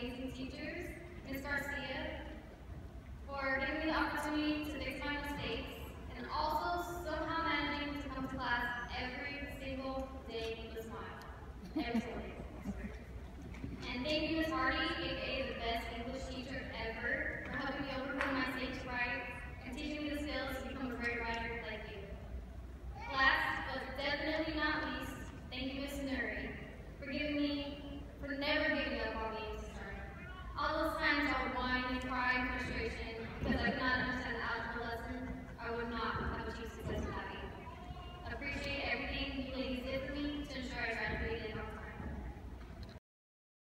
amazing teachers, Ms. Garcia, for giving me the opportunity to fix my mistakes, and also somehow managing to come to class every single day with a smile. Every single day. And thank you, Ms. Hardy,